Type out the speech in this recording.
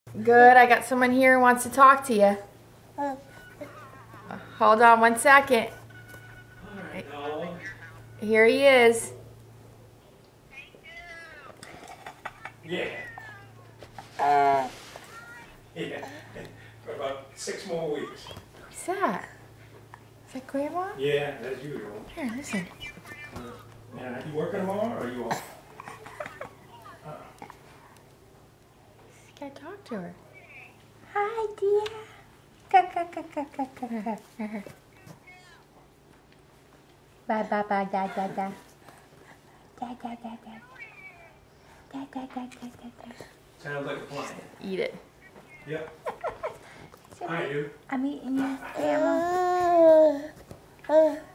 Good. I got someone here who wants to talk to you. Hold on 1 second. Here he is. Yeah. Yeah. For about 6 more weeks. Who's that? Is that Grandma? Yeah, as usual. Here, listen. Yeah, you working tomorrow or are you off? You gotta talk to her. Hi, dear. Ba ba ba da da da. Da da da da. Da da da da da. Sounds like a plan. Eat it. Yep. Hi, you. I'm eating your grandma.